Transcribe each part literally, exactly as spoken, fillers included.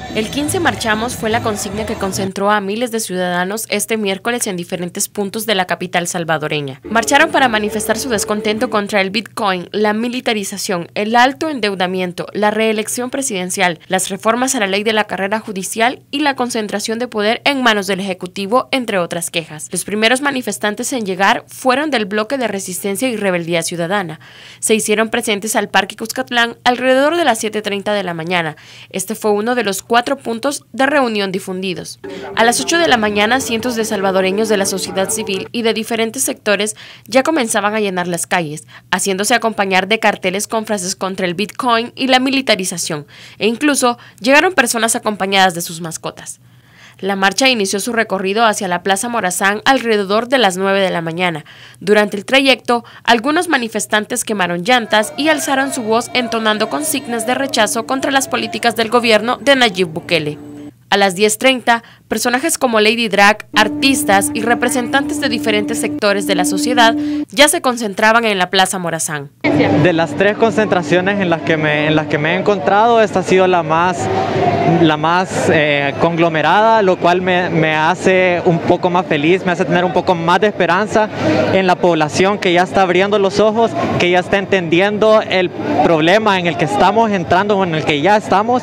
El quince Marchamos fue la consigna que concentró a miles de ciudadanos este miércoles en diferentes puntos de la capital salvadoreña. Marcharon para manifestar su descontento contra el Bitcoin, la militarización, el alto endeudamiento, la reelección presidencial, las reformas a la ley de la carrera judicial y la concentración de poder en manos del Ejecutivo, entre otras quejas. Los primeros manifestantes en llegar fueron del bloque de Resistencia y Rebeldía Ciudadana. Se hicieron presentes al Parque Cuscatlán alrededor de las siete treinta de la mañana. Este fue uno de los cuatro puntos de reunión difundidos. A las ocho de la mañana, cientos de salvadoreños de la sociedad civil y de diferentes sectores ya comenzaban a llenar las calles, haciéndose acompañar de carteles con frases contra el Bitcoin y la militarización, e incluso llegaron personas acompañadas de sus mascotas. La marcha inició su recorrido hacia la Plaza Morazán alrededor de las nueve de la mañana. Durante el trayecto, algunos manifestantes quemaron llantas y alzaron su voz entonando consignas de rechazo contra las políticas del gobierno de Nayib Bukele. A las diez treinta, personajes como Lady Drag, artistas y representantes de diferentes sectores de la sociedad ya se concentraban en la Plaza Morazán. De las tres concentraciones en las que me, en las que me he encontrado, esta ha sido la más, la más eh, conglomerada, lo cual me, me hace un poco más feliz, me hace tener un poco más de esperanza en la población que ya está abriendo los ojos, que ya está entendiendo el problema en el que estamos entrando o en el que ya estamos.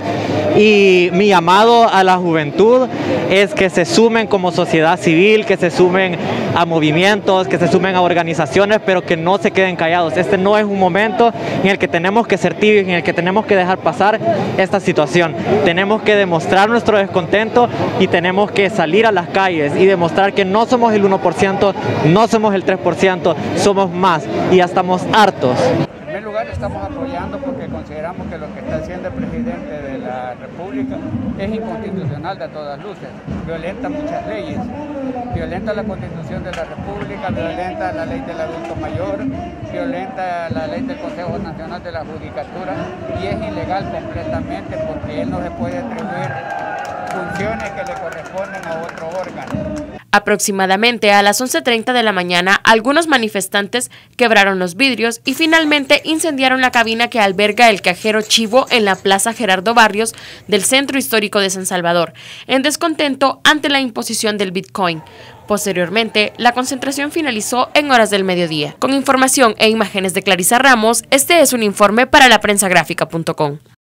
Y mi llamado a la juventud es que se sumen como sociedad civil, que se sumen a movimientos, que se sumen a organizaciones, pero que no se queden callados. Este no es un momento en el que tenemos que ser tibios, en el que tenemos que dejar pasar esta situación. Tenemos que demostrar nuestro descontento y tenemos que salir a las calles y demostrar que no somos el uno por ciento, no somos el tres por ciento, somos más y ya estamos hartos. En primer lugar, estamos apoyando porque consideramos que lo que está haciendo el presidente de la República es inconstitucional de todas luces, violenta muchas leyes, violenta la Constitución de la República, violenta la ley del adulto mayor, violenta la ley del Consejo Nacional de la Judicatura y es ilegal completamente porque él no se puede atribuir funciones que le corresponden a otro órgano. Aproximadamente a las once treinta de la mañana, algunos manifestantes quebraron los vidrios y finalmente incendiaron la cabina que alberga el cajero Chivo en la Plaza Gerardo Barrios del Centro Histórico de San Salvador, en descontento ante la imposición del Bitcoin. Posteriormente, la concentración finalizó en horas del mediodía. Con información e imágenes de Clarisa Ramos, este es un informe para la prensa gráfica punto com.